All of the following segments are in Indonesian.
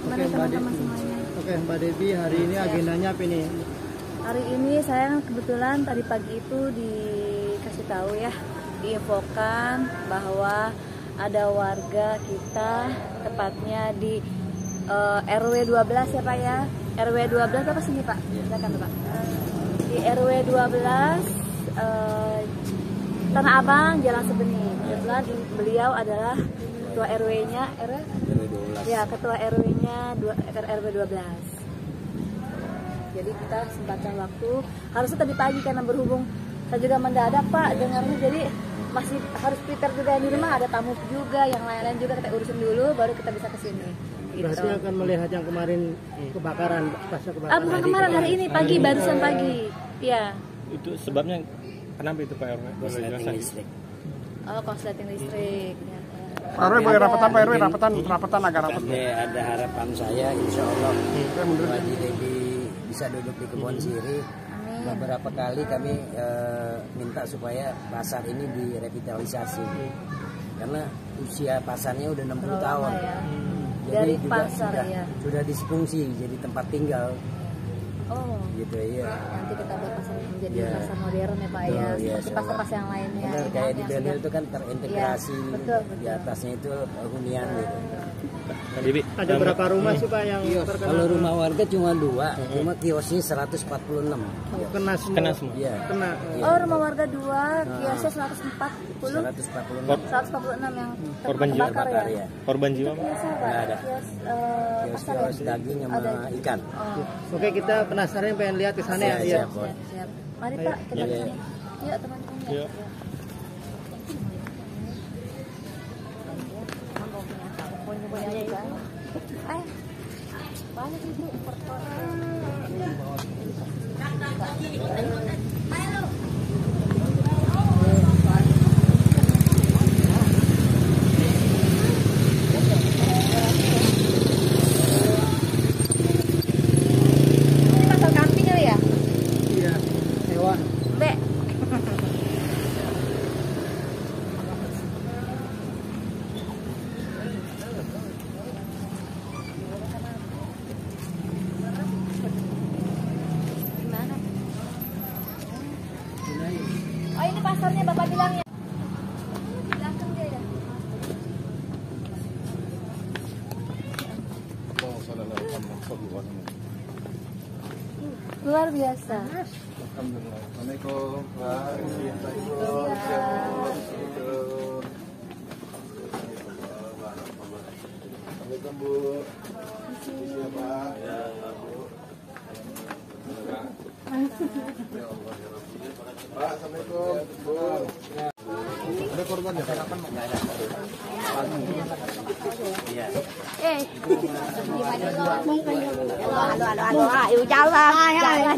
Gimana teman-teman semuanya? Oke, Mbak Devi, hari ini agendanya apa ini? Hari ini saya kebetulan tadi pagi itu dikasih tahu ya, diinfokan bahwa ada warga kita, tepatnya di RW 12 ya Pak ya. RW 12 apa sini Pak? Silakan Pak. Di RW 12 Tanah Abang, Jalan Sebening. Kebetulan beliau adalah ketua RW-nya, RW 12. Ya, ketua RW-nya RW 12. Jadi kita sempatkan waktu, harusnya tadi pagi karena berhubung saya juga mendadak Pak dengarnya, jadi masih harus prepare juga di rumah, ada tamu juga, yang lain-lain juga kita urusin dulu baru kita bisa kesini. Gitu. Berarti akan melihat yang kemarin kebakaran, pasca kebakaran. Bukan kemarin, hari ini pagi, barusan pagi. Iya. Itu sebabnya kenapa itu Pak RW? Korsleting listrik. Oh, korsleting listrik. Ya. Pak RW boleh rapatan, Pak RW rapatan agak rapat. Ada harapan saya, insya Allah Pak Haji Devi bisa duduk di Kebon Siri. Beberapa kali kami minta supaya pasar ini direvitalisasi karena usia pasarnya udah 60 tahun. Ya. Jadi Dari juga pasar sudah disfungsi jadi tempat tinggal. Oh, gitu ya. Nanti kita buat pasar menjadi pasar modern ya Pak ya, seperti pasar-pasar yang lainnya. Benar, kayak di Benil itu kan terintegrasi, betul. Di atasnya itu hunian gitu. Ada berapa rumah sih Pak yang terkena? Kalau rumah warga cuma 2, cuma kiosnya 146. Kena semua. Iya. Kena. Oh, rumah warga 2, kiosnya 146 yang korban jiwa terbakar ya. Korban jiwa nggak ada. Kios daging sama ikan. Oke, kita penasaran pengen lihat ke sana ya. Siap. Mari Pak, kita kesini. Yuk teman-teman. Yuk. Banyak ibu pasar kambing kali ya? Iya, hewan. Dek. Oh, ini pasarnya Bapak bilangnya. Belakang dia ya. Luar biasa. Assalamualaikum. Assalamualaikum Bu. Siapa? Ya, Bu. Pak, assalamualaikum. Bu. Ada korban ya? Ayo jalan.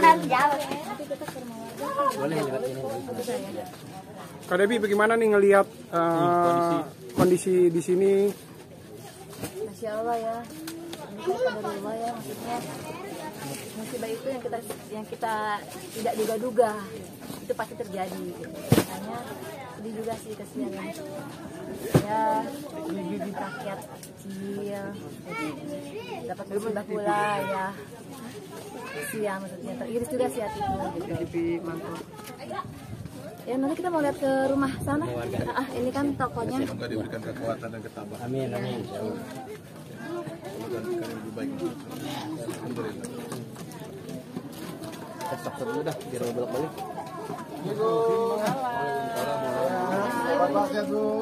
Boleh lewat ini. Kak Devi, bagaimana nih ngelihat kondisi di sini? Masya Allah ya. Ini kabarullah ya, maksudnya musibah itu yang kita tidak duga-duga itu pasti terjadi. Makanya sedih juga sih, kesian ya rakyat kecil dapat musibah pula ya, kesian maksudnya, teriris juga sih hatiku gitu. Ya nanti kita mau lihat ke rumah sana. Ini kan tokonya. Semoga diberikan kekuatan dan ketabahan. Amin. Semoga diberikan lebih baik. Alhamdulillah. Tetap udah biar bolak-balik. Bapak Bu.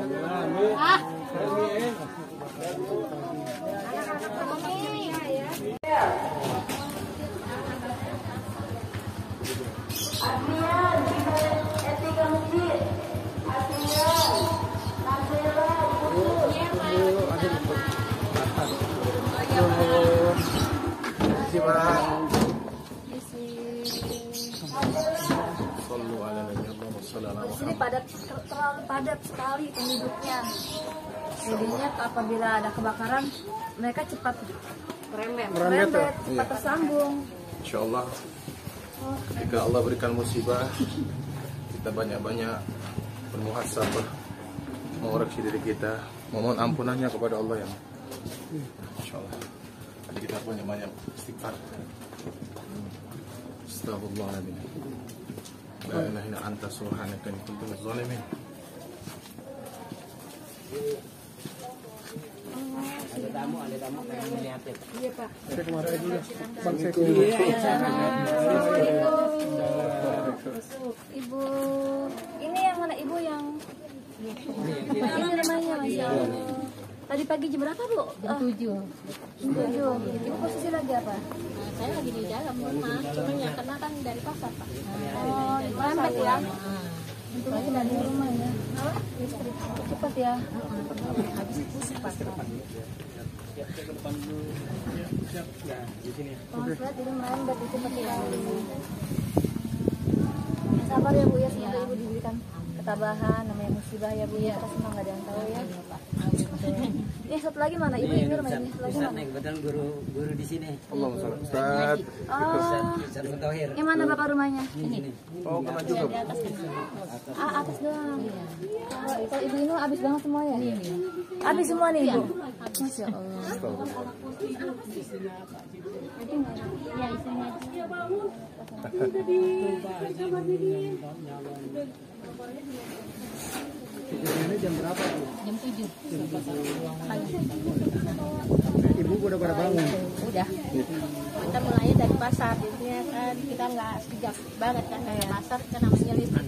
Di sini terlalu padat sekali penduduknya. Jadinya apabila ada kebakaran, mereka cepat merembet, cepat tersambung. Insya Allah, jika Allah berikan musibah, kita banyak-banyak bermuhasabah, mengoreksi diri kita, memohon ampunannya kepada Allah yang Insyaallah. Jadi kita punya banyak istighfar. Astagfirullahaladzim. La ilaha illa anta subhanaka inni kuntu minadh dhalimin. Ada tamu pengen melihatin. Iya Pak. Saya kemarin dulu. Bang saya Ibu, ini yang mana ibu yang ini namanya Masya Allah. Tadi pagi jam berapa Bu? Jam 7. Jam 7. Ibu posisi lagi apa? Saya lagi di dalam rumah, cuma ya karena kan dari pasar Pak. Oh, di pasar ya. Untungnya dari rumah ya. Cepat ya. Habis itu cepat. Lihat ini melambat itu cepat sekali. Sabar ya Bu ya, semoga Ibu diberikan ketabahan, namanya musibah ya Bu ya. Kita semua nggak ada yang tahu ya. Ini satu lagi mana? Ibu ini rumah ini satu lagi Ustaz mana? nih, kebetulan guru di sini. Allahumma shalli Ustaz. Ustaz Mutahir. Yang mana Bapak rumahnya? Ini. Oh, kena juga. Bu. Atas doang. Kalau Ibu ini habis banget semua ya? Habis semua nih Ibu. Masya Allah. Ya isinya Ini jam berapa Bu? jam 7. Ibu udah pada bangun. Udah. Kita mulai dari pasar, intinya kan kita nggak sejak banget kan dari pasar kan namanya listrik.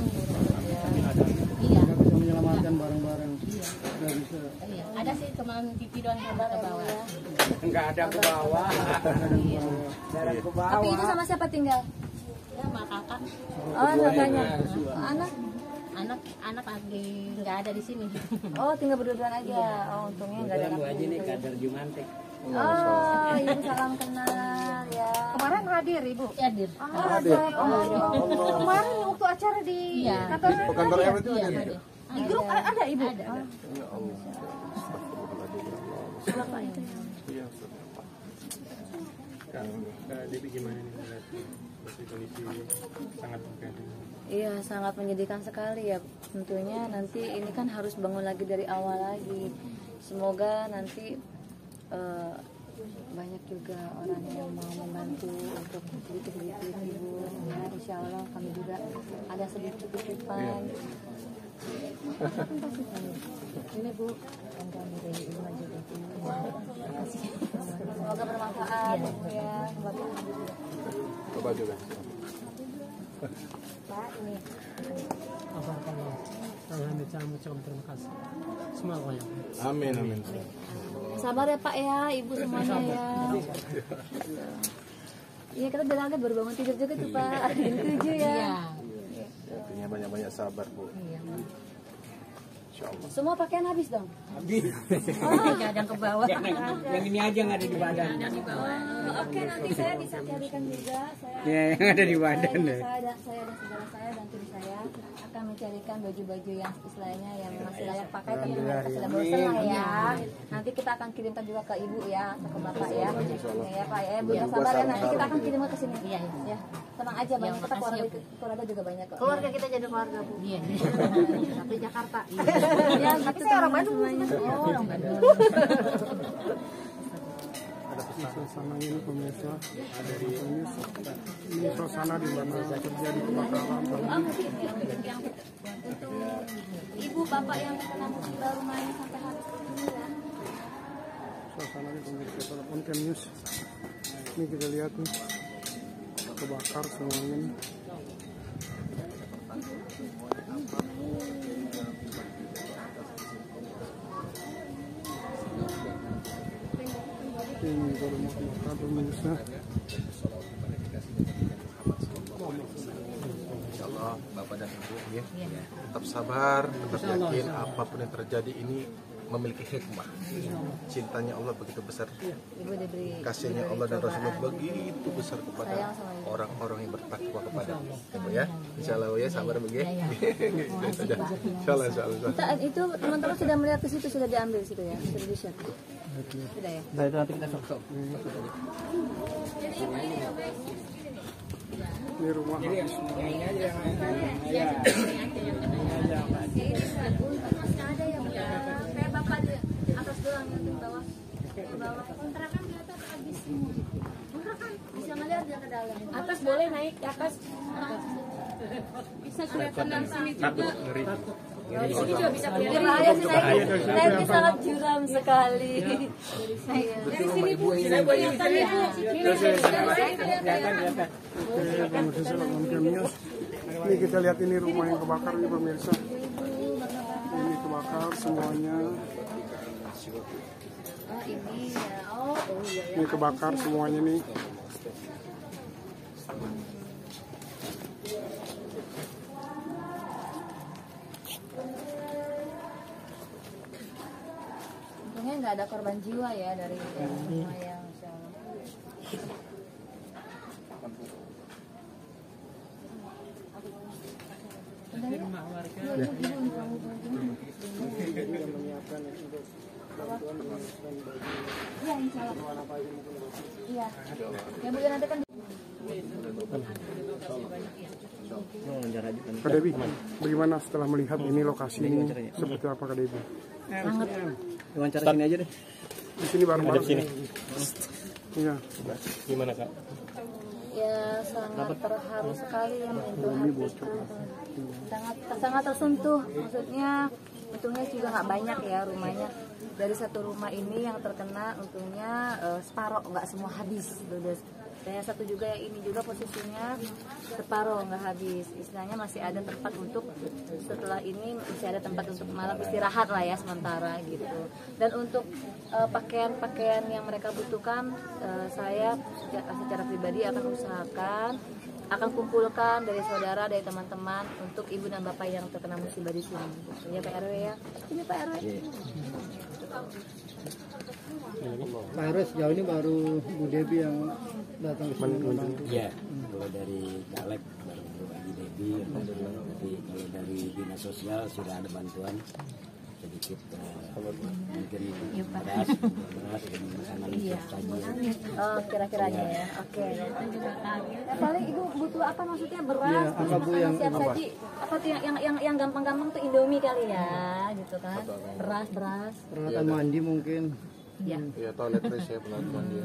Iya. Nggak bisa menyelamatkan barang-barang. Nggak bisa. Iya. Ada sih teman TV doang yang ke bawah. Enggak ada ke bawah. Jarang ke bawah. Tapi itu sama siapa tinggal? Ya sama kakak. Oh, kakaknya. Anak lagi nggak ada di sini. Oh, tinggal berdua aja. Oh, untungnya nggak ada Bu anak. Haji nih kader Jumantek. Oh, Ibu salam kenal ya. Kemarin hadir Ibu. Hadir. Ada. Oh, Kemarin waktu acara di kantor Kantor RW itu ada. di grup ada Ibu. Ya Allah. Bapak itu. Iya, Ustaz. Debbie gimana nih melihat kondisi sangat bergantung? Iya, sangat menyedihkan sekali ya. Tentunya nanti ini kan harus bangun lagi dari awal lagi. Semoga nanti banyak juga orang yang mau membantu untuk sedikit-sedikit Ibu. Ya, insya Allah kami juga ada sedikit titipan. Ini Bu, yang kami dari Ibu Maju itu. Terima kasih. Semoga bermanfaat ya. Coba juga. Pak, ini Alhamdulillah, terima kasih. Semoga ya. Amin, amin. sabar ya Pak ya, Ibu semuanya ya. Iya, kita udah kaget baru bangun tidur juga tuh Pak. Jam 7 ya. Artinya banyak-banyak sabar, Bu. Insyaallah. Semua pakaian habis dong? Nggak ada yang ke bawah. Yang ini aja yang ada di badan. Oke, nanti saya bisa carikan juga. Saya Ya, yang ada di badan deh. saya dan saudara saya dan tim saya akan mencarikan baju-baju yang istilahnya yang masih layak pakai tapi mereka sudah bosan lah ya. Nanti kita akan kirimkan juga ke Ibu ya, atau ke Bapak ya. Ya Pak ya, Bu sabar ya, nanti kita akan kirim ke sini. Iya. Ya, tenang aja Bang, kita keluarga juga banyak kok. Keluarga kita jadi keluarga Bu. Iya. Tapi Jakarta. Ya, tapi saya orang Bandung semuanya. Oh, orang Bandung. Suasana ini pemirsa, ini suasana di mana terjadi kebakaran. Untuk Ibu Bapak yang terkena musibah rumahnya sampai harus begini ya. Suasana di pemirsa telepon ke news. Ini kita lihat nih, kebakar semuanya nih. Ini baru mau kebakar pemirsa. Insyaallah Bapak dan Ibu ya. Tetap sabar, tetap yakin apapun yang terjadi ini memiliki hikmah. Cintanya Allah begitu besar. Ibu diberi Kasihnya Allah dan Rasulullah begitu besar kepada orang-orang yang bertakwa kepada Ibu ya. Insyaallah ya, sabar Bu ya. Insyaallah. Saat itu teman-teman sudah melihat ke situ, sudah diambil situ ya, sudah di-share. Sudah ya. Nah itu nanti kita sok-sok. Ini rumah habis semua. Masih ada yang kayak Bapak di atas doang yang di bawah. Kontrakan di atas habis semua. Kontrakan Bisa ngeliat dia ke dalam. atas boleh naik ke atas. Bisa kelihatan dari sini juga. Dari sini juga bisa Ini kelihatan. bahaya sih naik ini sangat curam sekali. Dari sini Bu, sini kelihatan ya. Oke, pemirsa Onkem News. Ini kita lihat ini rumah yang kebakar nih pemirsa. Ini kebakar semuanya. Oh ini ya. Oh iya ya. Ini kebakar semuanya nih. Untungnya nggak ada korban jiwa ya dari rumah yang Masya Allah. Iya, insya Allah. Iya. Ya Bu, nanti kan Kak Debi, bagaimana setelah melihat ini lokasi ini seperti apa Kak Debi? sangat Wawancara sini aja deh. Di sini bareng-bareng. Sini. Iya. Gimana Kak? ya sangat terharu sekali ya menyentuh hati. Sangat tersentuh. Maksudnya untungnya juga nggak banyak ya rumahnya. Dari satu rumah ini yang terkena untungnya separoh, nggak semua habis. Dan yang satu juga yang ini juga posisinya separoh nggak habis. Istilahnya masih ada tempat untuk setelah ini masih ada tempat untuk malam istirahat lah ya sementara gitu. Dan untuk pakaian-pakaian yang mereka butuhkan, saya secara pribadi akan usahakan, akan kumpulkan dari saudara, dari teman-teman untuk ibu dan bapak yang terkena musibah di sini. Ya Pak RW ya. Ini Pak RW. Pak RW sejauh ini baru Bu Debi yang datang ke sini membantu. Iya, kalau dari caleg baru Bu Adi Debi, tapi kalau dari dinas sosial sudah ada bantuan sedikit mungkin beras dan makanan saji. Oh, kira-kiranya ya. Oke. Paling ibu butuh apa maksudnya beras, Iya, apa Bu yang siap saji, apa tuh yang gampang-gampang tuh Indomie kali ya, gitu kan? Beras. peralatan mandi mungkin. Iya. Ya toilet fresh ya penonton dia.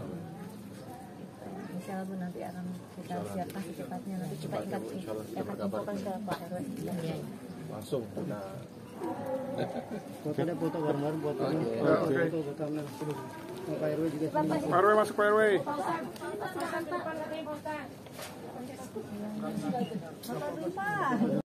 Insya Allah Bu nanti akan kita siapkan secepatnya, nanti kita akan infokan ke Pak RW. Iya. Langsung kita Foto ada foto bareng-bareng foto. Foto thumbnail. Pak RW juga sini. Pak RW masuk Pak RW. Bapak lupa.